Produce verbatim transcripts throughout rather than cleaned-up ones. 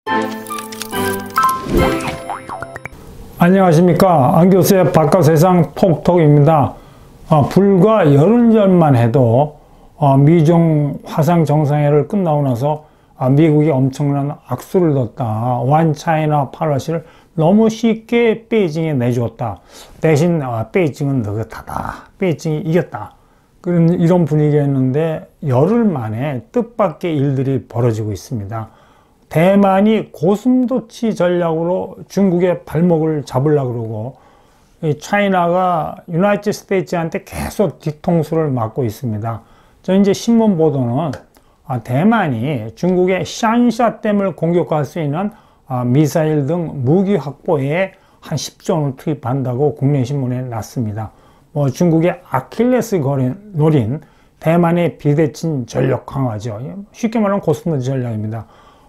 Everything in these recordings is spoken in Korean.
안녕하십니까, 안교수의 바깥세상 톡톡입니다. 어, 불과 열흘 전만 해도 어, 미중 화상 정상회의를 끝나고 나서 어, 미국이 엄청난 악수를 뒀다, 원 차이나 팔러시를 너무 쉽게 베이징에 내주었다, 대신 어, 베이징은 느긋하다, 베이징이 이겼다, 그런 이런 분위기였는데 열흘 만에 뜻밖의 일들이 벌어지고 있습니다. 대만이 고슴도치 전략으로 중국의 발목을 잡으려고 그러고, 이 차이나가 유나이티드 스테이츠한테 계속 뒤통수를 맞고 있습니다. 저 이제 신문 보도는 아, 대만이 중국의 샨샤댐을 공격할 수 있는 아, 미사일 등 무기 확보에 한 십조 원을 투입한다고 국내 신문에 났습니다. 뭐 중국의 아킬레스 노린 대만의 비대칭 전력 강화죠. 쉽게 말하면 고슴도치 전략입니다.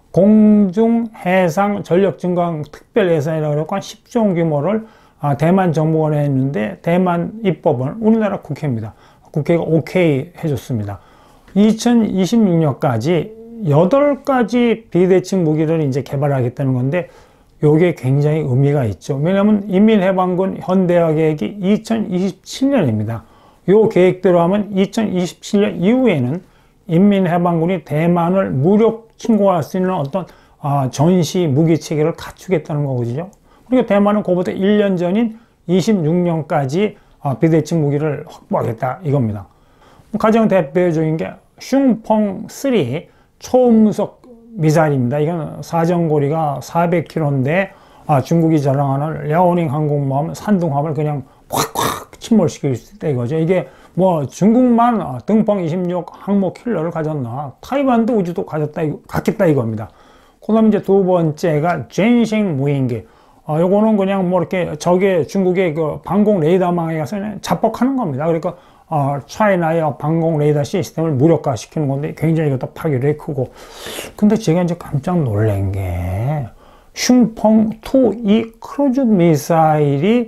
공중 해상 전력 증강 특별 예산이라고 해서 한 십조 원 규모를 아, 대만 정부원에 했는데 대만 입법은 우리나라 국회입니다. 국회가 오케이 해줬습니다. 이천이십육 년까지 여덟 가지 비대칭 무기를 이제 개발하겠다는 건데, 요게 굉장히 의미가 있죠. 왜냐하면 인민해방군 현대화 계획이 이천이십칠 년입니다. 요 계획대로 하면 이천이십칠 년 이후에는 인민해방군이 대만을 무력 침공할 수 있는 어떤 아, 전시 무기 체계를 갖추겠다는 거거든요. 그리고 대만은 그보다 일 년 전인 이십육 년까지 아, 비대칭 무기를 확보하겠다 이겁니다. 가장 대표적인 게 슝펑 삼 초음속 미사일입니다. 이건 사정거리가 사백 킬로미터인데 아, 중국이 자랑하는 랴오닝 항공모함 산둥함을 그냥 콱콱 침몰시킬 수 있다 이거죠. 이게 뭐 중국만 등펑 이십육 항모 킬러를 가졌나, 타이완도 우주도 가졌다, 갖겠다 이겁니다. 그 다음에 이제 두 번째가 젠셴 무인기. 어, 요거는 그냥 뭐 이렇게 적의 중국의 그 방공 레이더망에 가서 그냥 자뻑하는 겁니다. 그러니까 어, 차이나의 방공 레이더 시스템을 무력화시키는 건데 굉장히 이것도 파괴력이 크고. 근데 제가 이제 깜짝 놀란 게 슝펑 이 크루즈 미사일이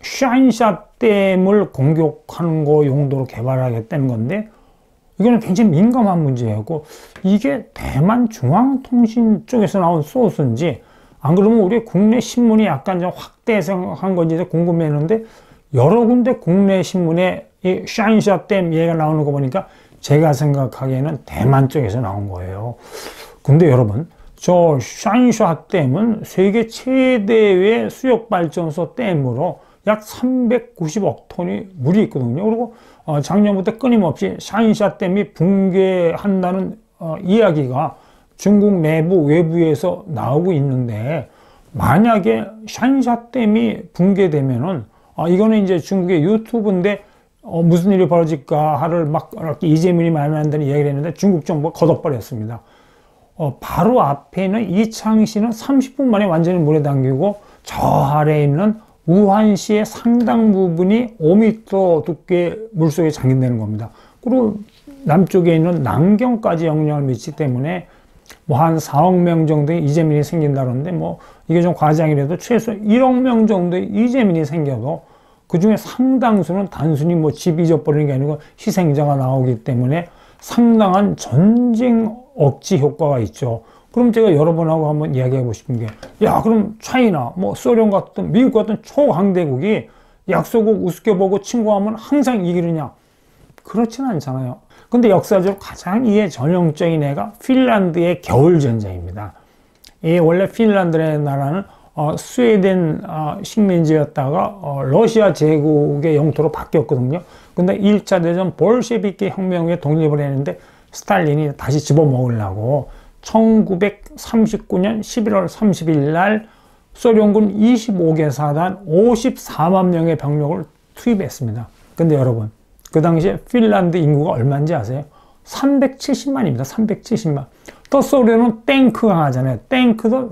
샨샤댐을 공격하는 거 용도로 개발하겠다는 건데, 이거는 굉장히 민감한 문제였고, 이게 대만 중앙통신 쪽에서 나온 소스인지 안 그러면 우리 국내 신문이 약간 좀 확대해석한 건지 궁금했는데, 여러 군데 국내 신문에 이 샨샤댐 얘기가 나오는 거 보니까 제가 생각하기에는 대만 쪽에서 나온 거예요. 근데 여러분, 저 샨샤댐은 세계 최대의 수력발전소 댐으로 약 삼백구십억 톤이 물이 있거든요. 그리고 어, 작년부터 끊임없이 샨샤댐이 붕괴한다는 어, 이야기가 중국 내부 외부에서 나오고 있는데, 만약에 샨샤댐이 붕괴되면은 어, 이거는 이제 중국의 유튜브인데 어, 무슨 일이 벌어질까 하를 막 이렇게 이재민이 만난다는 이야기를 했는데 중국 정부가 걷어버렸습니다. 어, 바로 앞에 있는 이창시는 삼십 분 만에 완전히 물에 담기고, 저 아래에 있는 우한시의 상당 부분이 오 미터 두께 물속에 잠긴다는 겁니다. 그리고 남쪽에 있는 남경까지 영향을 미치기 때문에 뭐 한 사억 명 정도의 이재민이 생긴다는데, 뭐 이게 좀 과장이라도 최소 일억 명 정도의 이재민이 생겨도 그 중에 상당수는 단순히 뭐 집 잊어버리는 게 아니고 희생자가 나오기 때문에 상당한 전쟁 억지 효과가 있죠. 그럼 제가 여러분하고 한번 이야기하고 싶은 게, 야, 그럼 차이나, 뭐 소련 같은, 미국 같은 초강대국이 약소국 우습게 보고 침공하면 항상 이기느냐? 그렇진 않잖아요. 근데 역사적으로 가장 이해 전형적인 애가 핀란드의 겨울전쟁입니다. 이 원래 핀란드라는 나라는 어, 스웨덴 어, 식민지였다가 어, 러시아 제국의 영토로 바뀌었거든요. 근데 일 차 대전 볼셰비키 혁명 후에 독립을 했는데 스탈린이 다시 집어먹으려고 천구백삼십구 년 십일월 삼십일 날 소련군 이십오 개 사단 오십사만 명의 병력을 투입했습니다. 근데 여러분, 그 당시에 핀란드 인구가 얼마인지 아세요? 삼백칠십만입니다. 삼백칠십만. 또 소련은 탱크 강하잖아요. 탱크도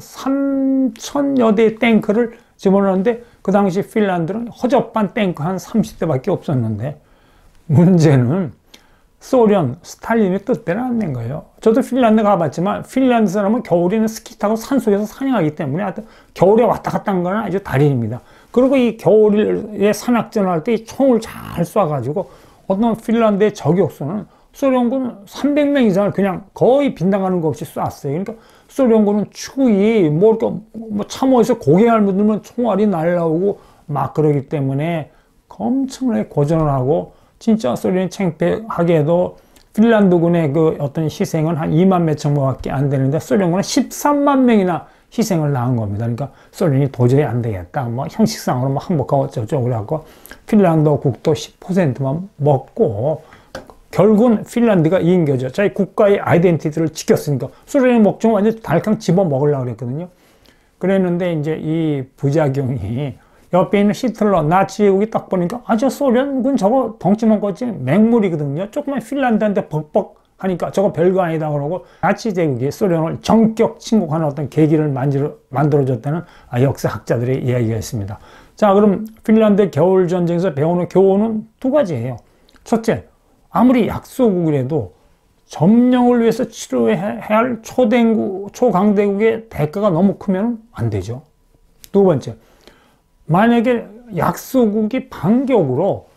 삼천여 대의 탱크를 집어넣었는데 그 당시 핀란드는 허접한 탱크 한 삼십 대밖에 없었는데, 문제는 소련, 스탈린이 뜻대로 안 낸 거예요. 저도 핀란드 가봤지만 핀란드 사람은 겨울에는 스키 타고 산속에서 사냥하기 때문에 하여튼 겨울에 왔다 갔다 한 건 아주 달인입니다. 그리고 이 겨울에 산악전을 할 때 총을 잘 쏴가지고 어떤 핀란드의 저격수는 소련군 삼백 명 이상을 그냥 거의 빗나가는 거 없이 쐈어요. 그러니까 소련군은 추위, 뭐, 이렇게 뭐 참호에서 고개알 묻으면 총알이 날라오고 막 그러기 때문에 엄청나게 고전을 하고, 진짜 소련이 창피하게도 핀란드군의 그 어떤 희생은 한 이만 몇천 명밖에 안 되는데 소련군은 십삼만 명이나 희생을 당한 겁니다. 그러니까 소련이 도저히 안 되겠다. 뭐 형식상으로 뭐 항복하고 어쩌고저쩌고 그래갖고 핀란드 국토 십 퍼센트만 먹고 결국은 핀란드가 이긴 거죠. 자기 국가의 아이덴티티를 지켰으니까. 소련의 목적은 완전 달캉 집어 먹으려고 그랬거든요. 그랬는데 이제 이 부작용이 옆에 있는 히틀러, 나치 제국이 딱 보니까 아, 저 소련군 저거 덩치만 컸지 맹물이거든요. 조금만 핀란드한테 벅벅 하니까 저거 별거 아니다 그러고 나치 제국이 소련을 전격 침공하는 어떤 계기를 만들어, 만들어줬다는 역사학자들의 이야기가 있습니다. 자, 그럼 핀란드 겨울전쟁에서 배우는 교훈은 두 가지예요. 첫째, 아무리 약소국이라도 점령을 위해서 치료해야 할 초대국, 초강대국의 대가가 너무 크면 안 되죠. 두 번째, 만약에 약소국이 반격으로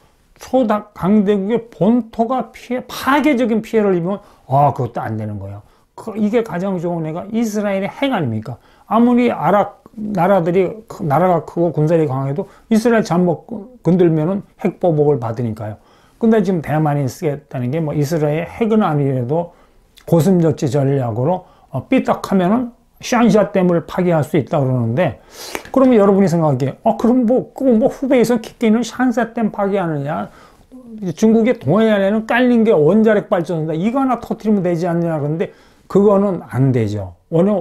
초강대국의 본토가 피해, 파괴적인 피해를 입으면, 아, 그것도 안 되는 거예요. 그, 이게 가장 좋은 애가 이스라엘의 핵 아닙니까? 아무리 아랍 나라들이, 나라가 크고 군사력이 강해도 이스라엘 잘못 건들면은 핵보복을 받으니까요. 근데 지금 대만이 쓰겠다는 게 뭐 이스라엘 핵은 아니라도 고슴도치 전략으로 어, 삐딱하면은 샨샤 댐을 파괴할 수 있다 그러는데, 그러면 여러분이 생각하기에, 어, 그럼 뭐, 그 뭐 후베이에서 깊게는 샨샤 댐 파괴하느냐, 중국의 동해안에는 깔린 게 원자력 발전소다, 이거 하나 터뜨리면 되지 않느냐 그러는데, 그거는 안 되죠.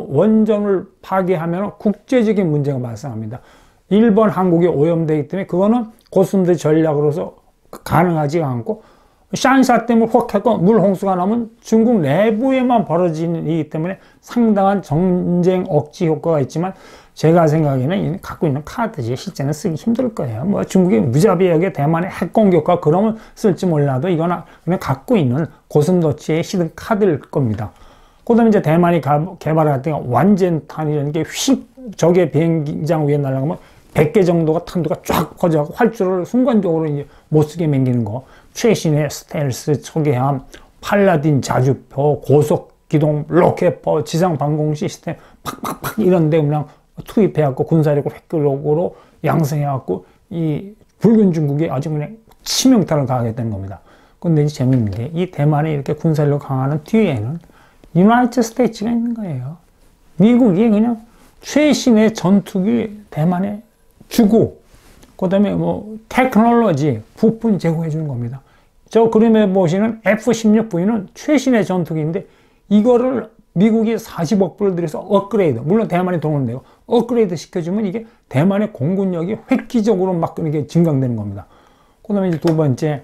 원전을 파괴하면 국제적인 문제가 발생합니다. 일본, 한국이 오염되기 때문에 그거는 고슴도치 전략으로서 가능하지 않고, 샨샤댐을 확 해서 물 홍수가 나면 중국 내부에만 벌어지는 일이기 때문에 상당한 전쟁 억지 효과가 있지만, 제가 생각에는 갖고 있는 카드지 실제는 쓰기 힘들 거예요. 뭐 중국이 무자비하게 대만의 핵 공격과 그러면 쓸지 몰라도 이거는 그냥 갖고 있는 고슴도치의 히든 카드일 겁니다. 그 다음에 이제 대만이 개발할 때 완전탄이라는 게 휙 적의 비행장 위에 날아가면 백 개 정도가 탄두가 쫙 퍼져서 활주로를 순간적으로 이제 못쓰게 맹기는 거. 최신의 스텔스 초계함, 팔라딘 자주포, 고속기동 로켓포, 지상방공 시스템 팍팍팍 이런 데 그냥 투입해갖고 군사력을 획기적으로 양성해갖고 이 붉은 중국에 아주 그냥 치명타를 가하겠다는 겁니다. 근데 이제 재밌는 게 이 대만이 이렇게 군사력 강화하는 뒤에는 유나이티드 스테이츠가 있는 거예요. 미국이 그냥 최신의 전투기 대만에 주고, 그 다음에 뭐 테크놀로지 부품 제공해 주는 겁니다. 저 그림에 보시는 에프 십육 브이는 최신의 전투기인데 이거를 미국이 사십억 불을 들여서 업그레이드, 물론 대만이 돈을 내고 업그레이드 시켜주면 이게 대만의 공군력이 획기적으로 막 이렇게 증강되는 겁니다. 그 다음에 이제 두 번째,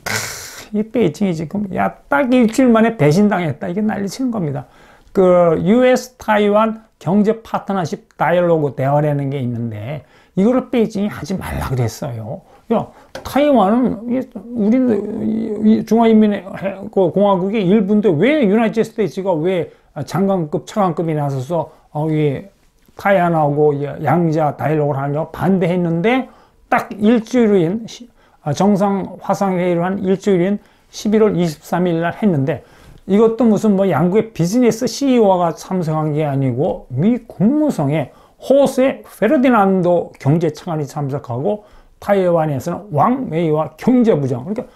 이 베이징이 지금 야 딱 일주일 만에 배신당했다, 이게 난리치는 겁니다. 그 유에스 타이완 경제 파트너십 다이얼로그 대화라는 게 있는데 이거를 베이징이 하지 말라 그랬어요. 야, 타이완은 우리 중화인민공화국의 일부인데 왜 유나이티드 스테이츠가 왜 장관급, 차관급이 나서서 어, 이 타이완하고 양자 다이얼로그를 하려고 반대했는데 딱 일주일인 정상 화상회의를 한 일주일인 십일월 이십삼일 날 했는데, 이것도 무슨 뭐 양국의 비즈니스 씨이오가 참석한 게 아니고 미 국무성에 호세 페르디난도 경제차관이 참석하고 타이완에서는 왕 웨이와 경제부장, 그러니까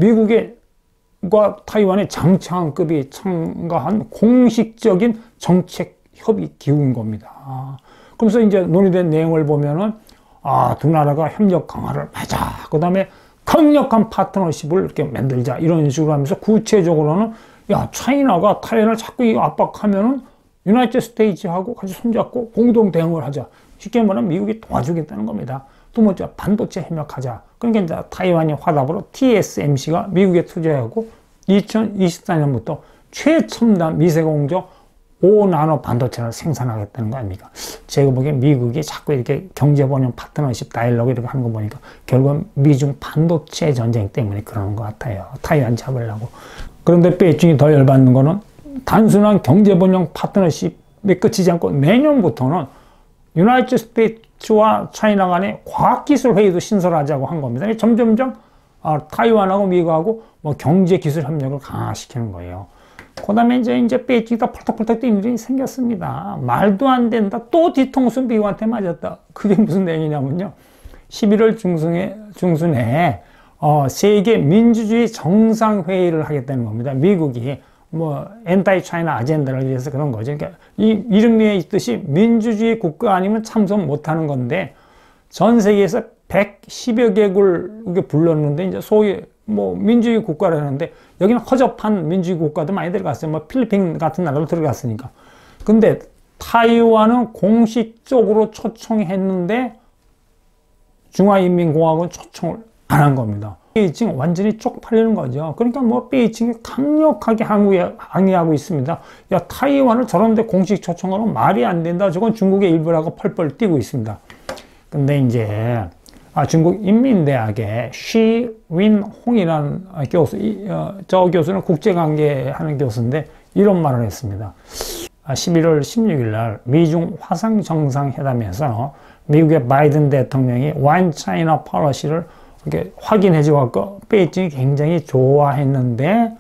미국과 타이완의 장차관급이 참가한 공식적인 정책 협의 기구인 겁니다. 그래서 이제 논의된 내용을 보면은 아, 두 나라가 협력 강화를 하자, 그 다음에 강력한 파트너십을 이렇게 만들자, 이런 식으로 하면서 구체적으로는 야, 차이나가 타이완을 자꾸 압박하면은 유나이티드 스테이츠하고 같이 손잡고 공동 대응을 하자. 쉽게 말하면 미국이 도와주겠다는 겁니다. 두 번째, 반도체 협력하자. 그러니까 이제 타이완이 화답으로 티에스엠씨가 미국에 투자하고 이천이십사 년부터 최첨단 미세공정 오 나노 반도체를 생산하겠다는 거 아닙니까? 제가 보기엔 미국이 자꾸 이렇게 경제번영 파트너십 다이얼로그 이렇게 하는 거 보니까 결국은 미중 반도체 전쟁 때문에 그러는 것 같아요. 타이완 잡으려고. 그런데 베이징이 더 열받는 거는 단순한 경제번영 파트너십에 끝이지 않고 내년부터는 유나이티드 스테이츠와 차이나 간의 과학기술 회의도 신설하자고 한 겁니다. 점점점 아, 타이완하고 미국하고 뭐 경제 기술 협력을 강화시키는 거예요. 그 다음에 이제, 이제 베이징에다 펄떡펄떡 뛰는 일이 생겼습니다. 말도 안 된다. 또 뒤통수 미국한테 맞았다. 그게 무슨 내용이냐면요. 십일월 중순에, 중순에, 어, 세계 민주주의 정상회의를 하겠다는 겁니다. 미국이 뭐, 엔타이 차이나 아젠다를 위해서 그런 거죠. 그러니까 이 이름에 있듯이 민주주의 국가 아니면 참석 못 하는 건데, 전 세계에서 백십여 개국을 불렀는데, 이제 소위 뭐 민주주의 국가라는데, 여기는 허접한 민주주의 국가도 많이 들어갔어요. 뭐 필리핀 같은 나라도 들어갔으니까. 근데 타이완은 공식적으로 초청했는데 중화인민공화국은 초청을 안 한 겁니다. 베이징 완전히 쪽팔리는 거죠. 그러니까 뭐 베이징이 강력하게 항의하고 있습니다. 야, 타이완을 저런데 공식 초청하면 말이 안 된다. 저건 중국의 일부라고 펄펄 뛰고 있습니다. 근데 이제 아, 중국 인민대학의 쉬윈홍이라는 교수, 이, 어, 저 교수는 국제관계 하는 교수인데 이런 말을 했습니다. 아, 십일월 십육일 날 미중 화상정상회담에서 미국의 바이든 대통령이 원 차이나 폴리시를 이렇게 확인해 주었고 베이징이 굉장히 좋아했는데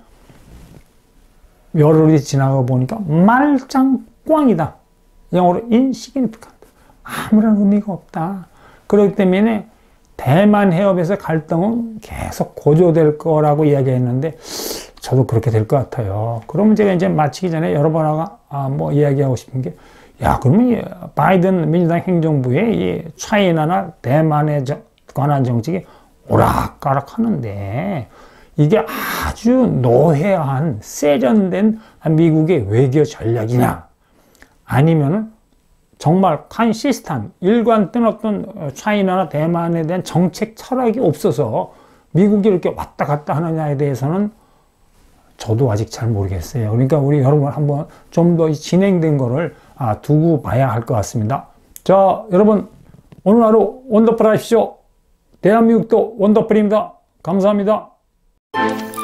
열흘이 지나고 보니까 말짱 꽝이다. 영어로 insignificant. 아무런 의미가 없다. 그렇기 때문에 대만 해협에서 갈등은 계속 고조될 거라고 이야기했는데 저도 그렇게 될 것 같아요. 그러면 제가 이제 마치기 전에 여러분 아, 뭐 이야기하고 싶은 게, 야, 그러면 이 바이든 민주당 행정부의 이 차이나나 대만에 관한 정책이 오락가락 하는데 이게 아주 노회한 세련된 미국의 외교 전략이냐, 아니면은 정말 칸시스탄, 일관된 어떤 차이나나 대만에 대한 정책 철학이 없어서 미국이 이렇게 왔다 갔다 하느냐에 대해서는 저도 아직 잘 모르겠어요. 그러니까 우리 여러분 한번 좀 더 진행된 거를 아, 두고 봐야 할 것 같습니다. 자, 여러분 오늘 하루 원더풀 하십시오. 대한민국도 원더풀입니다. 감사합니다.